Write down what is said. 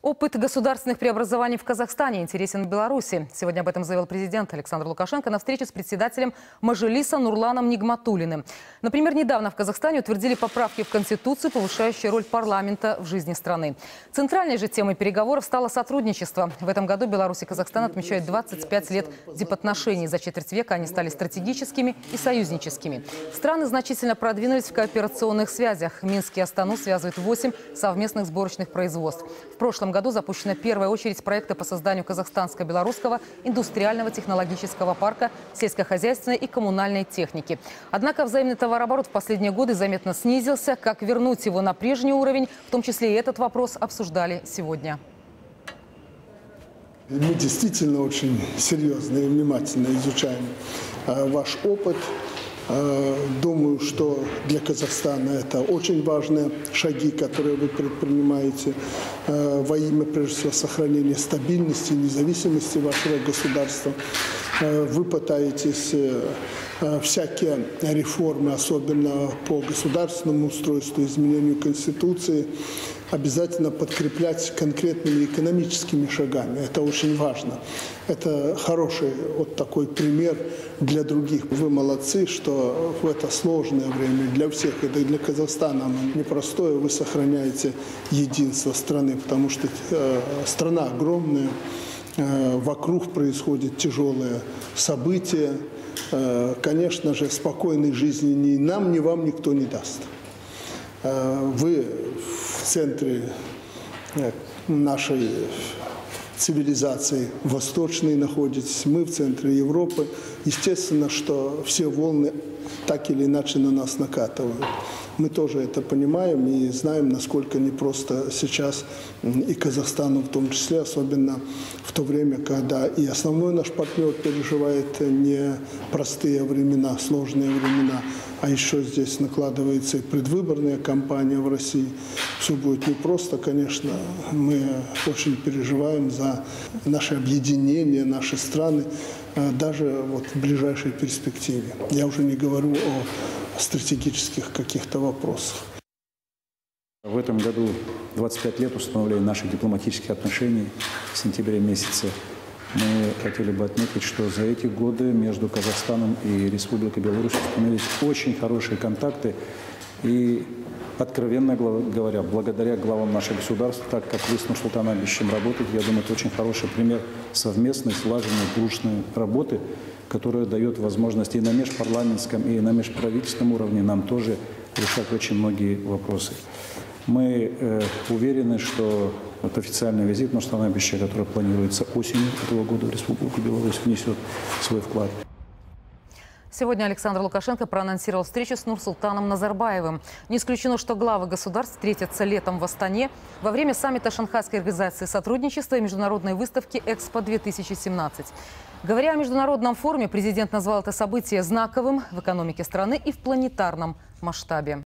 Опыт государственных преобразований в Казахстане интересен Беларуси. Сегодня об этом заявил президент Александр Лукашенко на встрече с председателем Мажилиса Нурланом Нигматуллиным. Например, недавно в Казахстане утвердили поправки в Конституцию, повышающие роль парламента в жизни страны. Центральной же темой переговоров стало сотрудничество. В этом году Беларусь и Казахстан отмечают 25 лет дипотношений. За четверть века они стали стратегическими и союзническими. Страны значительно продвинулись в кооперационных связях. Минск и Астану связывают 8 совместных сборочных производств. В прошлом году запущена первая очередь проекта по созданию казахстанско-белорусского индустриального технологического парка сельскохозяйственной и коммунальной техники. Однако взаимный товарооборот в последние годы заметно снизился. Как вернуть его на прежний уровень, в том числе и этот вопрос, обсуждали сегодня. Мы действительно очень серьезно и внимательно изучаем ваш опыт. Думаю, что для Казахстана это очень важные шаги, которые вы предпринимаете во имя, прежде всего, сохранения стабильности и независимости вашего государства. Вы пытаетесь всякие реформы, особенно по государственному устройству, изменению Конституции, обязательно подкреплять конкретными экономическими шагами. Это очень важно. Это хороший вот такой пример для других. Вы молодцы, что в это сложное время для всех, это и для Казахстана непростое, вы сохраняете единство страны, потому что страна огромная, вокруг происходят тяжелые события. Конечно же, спокойной жизни ни нам, ни вам никто не даст. Вы в центре нашей цивилизации восточной находитесь, мы в центре Европы. Естественно, что все волны так или иначе на нас накатывают. Мы тоже это понимаем и знаем, насколько непросто сейчас и Казахстану в том числе, особенно в то время, когда и основной наш партнер переживает непростые времена, сложные времена, а еще здесь накладывается и предвыборная кампания в России. Все будет непросто, конечно. Мы очень переживаем за наше объединение, наши страны, даже вот в ближайшей перспективе. Я уже не говорю о стратегических каких-то вопросах. В этом году 25 лет установления наших дипломатических отношений в сентябре месяце. Мы хотели бы отметить, что за эти годы между Казахстаном и Республикой Беларусь установились очень хорошие контакты. И, откровенно говоря, благодаря главам наших государств, так как вы с Нурсултаном Абишевичем работаете, я думаю, это очень хороший пример совместной, слаженной, дружной работы, которая дает возможность и на межпарламентском, и на межправительственном уровне нам тоже решать очень многие вопросы. Мы уверены, что вот официальный визит Нурсултана Абишевича, который планируется осенью этого года в Республику Беларусь, внесет свой вклад. Сегодня Александр Лукашенко проанонсировал встречу с Нурсултаном Назарбаевым. Не исключено, что главы государств встретятся летом в Астане во время саммита Шанхайской организации сотрудничества и международной выставки «Экспо-2017». Говоря о международном форуме, президент назвал это событие знаковым в экономике страны и в планетарном масштабе.